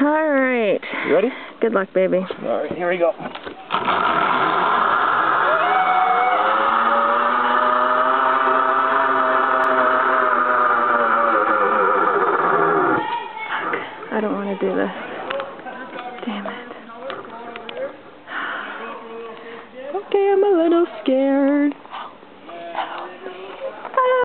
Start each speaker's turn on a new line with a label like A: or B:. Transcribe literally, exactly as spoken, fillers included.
A: right.
B: You ready?
A: Good luck, baby.
B: All right, here we go.
A: I don't want to do this.